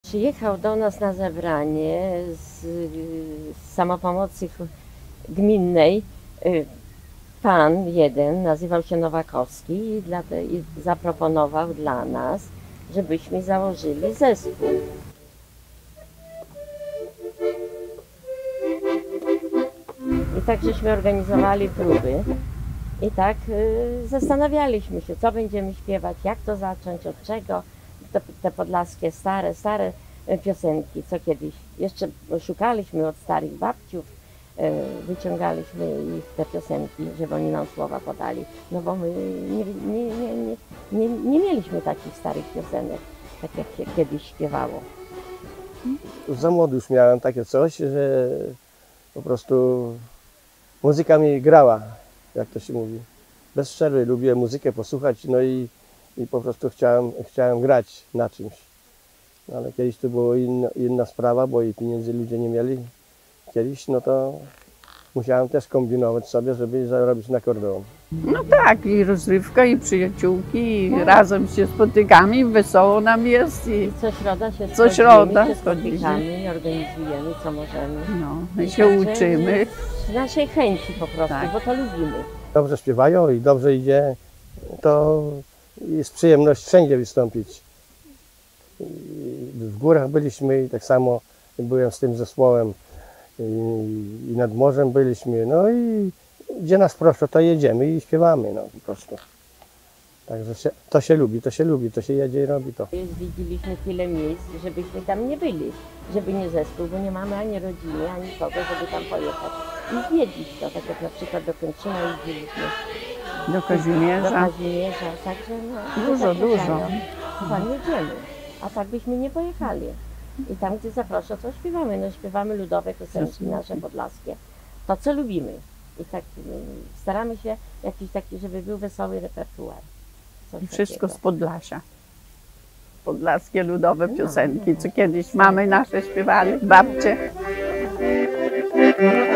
Przyjechał do nas na zebranie z samopomocy gminnej pan jeden, nazywał się Nowakowski i zaproponował dla nas, żebyśmy założyli zespół. I tak żeśmy organizowali próby i tak zastanawialiśmy się, co będziemy śpiewać, jak to zacząć, od czego. Te podlaskie stare piosenki, co kiedyś jeszcze szukaliśmy od starych babciów, wyciągaliśmy ich te piosenki, żeby oni nam słowa podali, no bo my nie mieliśmy takich starych piosenek, tak jak się kiedyś śpiewało. Za młody już miałem takie coś, że po prostu muzyka mi grała, jak to się mówi. Bez przerwy lubiłem muzykę posłuchać, no i po prostu chciałem grać na czymś. No ale kiedyś to była inna sprawa, bo i pieniędzy ludzie nie mieli kiedyś, no to musiałem też kombinować sobie, żeby zarobić na akordeon. No tak, i rozrywka, i przyjaciółki, i razem się spotykamy, i wesoło nam jest. I Co środa się spotykamy i organizujemy, co możemy. no, my się uczymy. Z naszej chęci po prostu, Tak. bo to lubimy. Dobrze śpiewają i dobrze idzie, to jest przyjemność wszędzie wystąpić. W górach byliśmy i tak samo byłem z tym zespołem i nad morzem byliśmy, no i gdzie nas proszą, to jedziemy i śpiewamy, no po prostu. Także to się lubi, to się jedzie i robi to. Zwiedziliśmy tyle miejsc, żebyśmy tam nie byli, żeby nie zespół, bo nie mamy ani rodziny, ani kogo, żeby tam pojechać i zwiedzić to, tak jak na przykład do Kętrzyna jeździliśmy. Do Kazimierza. Do Kazimierza, także no, Dużo. Tam jedziemy, a tak byśmy nie pojechali. I tam, gdzie zaproszą, to śpiewamy. No śpiewamy ludowe piosenki nasze podlaskie. To, co lubimy. I tak staramy się jakiś taki, żeby był wesoły repertuar. I wszystko z Podlasia. Podlaskie ludowe piosenki, co kiedyś mamy nasze śpiewali, babcie.